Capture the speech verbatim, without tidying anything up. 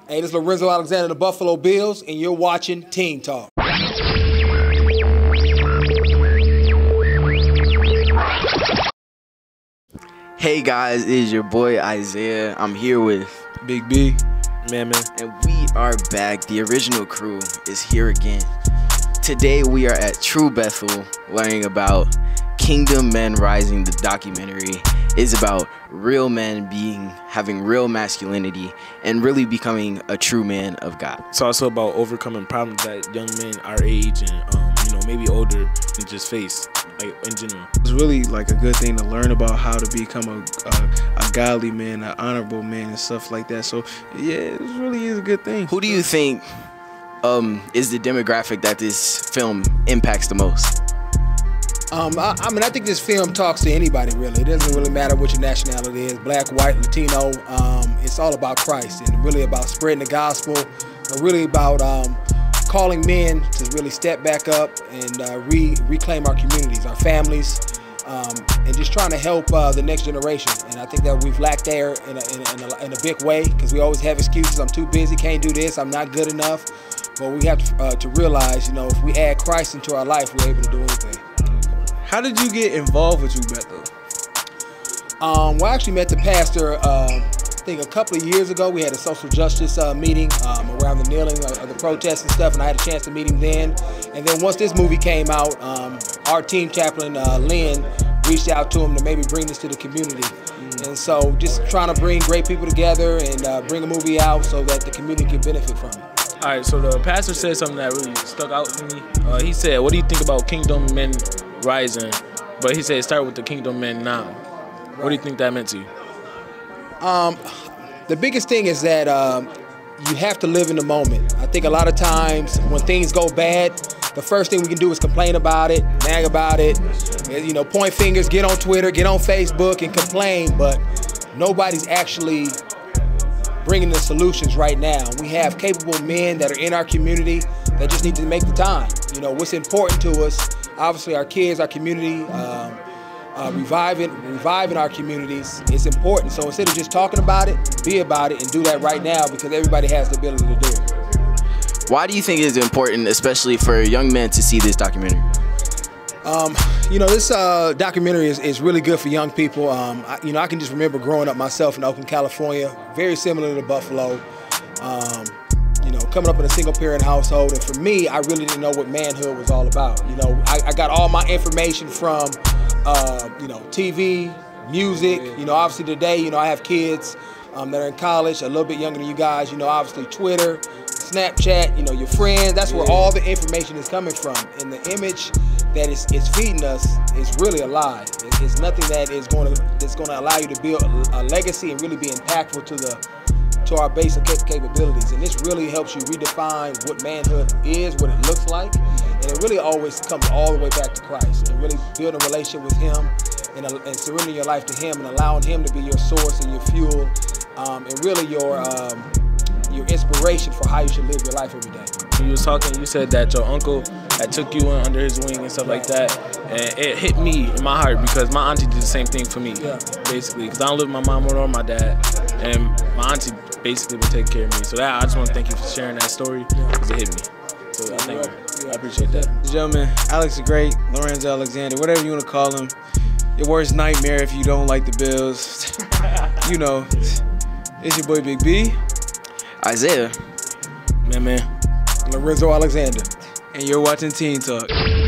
Hey, this is Lorenzo Alexander of the Buffalo Bills, and you're watching Team Talk. Hey guys, it is your boy Isaiah. I'm here with Big B, man, man. And we are back. The original crew is here again. Today we are at True Bethel learning about Kingdom Men Rising. The documentary is about real men being, having real masculinity and really becoming a true man of God. It's also about overcoming problems that young men our age and um, you know, maybe older can just face, like in general. It's really like a good thing to learn about how to become a, a, a godly man, an honorable man and stuff like that. So yeah, it really is a good thing. Who do you think um, is the demographic that this film impacts the most? Um, I, I mean, I think this film talks to anybody, really. It doesn't really matter what your nationality is, black, white, Latino. Um, it's all about Christ and really about spreading the gospel, and really about um, calling men to really step back up and uh, re reclaim our communities, our families, um, and just trying to help uh, the next generation. And I think that we've lacked there in a, in a, in a, in a big way, because we always have excuses. I'm too busy, can't do this, I'm not good enough. But we have to, uh, to realize, you know, if we add Christ into our life, we're able to do anything. How did you get involved with True Bethel? Um, well, I actually met the pastor, uh, I think a couple of years ago. We had a social justice uh, meeting um, around the kneeling, uh, the protests and stuff, and I had a chance to meet him then. And then once this movie came out, um, our team chaplain, uh, Lynn, reached out to him to maybe bring this to the community. Mm. And so just trying to bring great people together and uh, bring a movie out so that the community can benefit from it. All right, so the pastor said something that really stuck out to me. Uh, he said, what do you think about Kingdom Men Rising? But he said start with the Kingdom Men now. Right. What do you think that meant to you? Um, the biggest thing is that um, you have to live in the moment. I think a lot of times when things go bad, the first thing we can do is complain about it, nag about it, you know, point fingers, get on Twitter, get on Facebook and complain, but nobody's actually bringing the solutions right now. We have capable men that are in our community that just need to make the time. You know, what's important to us, obviously our kids, our community, um, uh, reviving, reviving our communities is important. So instead of just talking about it, be about it and do that right now, because everybody has the ability to do it. Why do you think it is important, especially for young men, to see this documentary? Um, you know, this uh, documentary is, is really good for young people. Um, I, you know, I can just remember growing up myself in Oakland, California, very similar to Buffalo. Um, you know, coming up in a single-parent household, and for me, I really didn't know what manhood was all about. You know, I, I got all my information from, uh, you know, T V, music. You know, obviously today, you know, I have kids um, that are in college, a little bit younger than you guys. You know, obviously Twitter, Snapchat, you know, your friends. That's where all the information is coming from, and the image that is, is feeding us is really a lie. It's nothing that is going to that's going to allow you to build a legacy and really be impactful to the to our basic capabilities. And this really helps you redefine what manhood is, what it looks like, and it really always comes all the way back to Christ and really building a relationship with Him and, uh, and surrendering your life to Him and allowing Him to be your source and your fuel um, and really your um, your inspiration for how you should live your life every day. When you was talking, you said that your uncle had took you in under his wing and stuff like that, and it hit me in my heart because my auntie did the same thing for me, yeah. basically, because I don't live with my mom or my dad, and my auntie basically would take care of me. So that, I just want to thank you for sharing that story, because it hit me. So I thank you. I appreciate that. Gentlemen, Alex the Great, Lorenzo Alexander, whatever you want to call him, your worst nightmare if you don't like the Bills. You know, it's your boy Big B. Isaiah. Man, man. Lorenzo Alexander. And you're watching Teen Talk.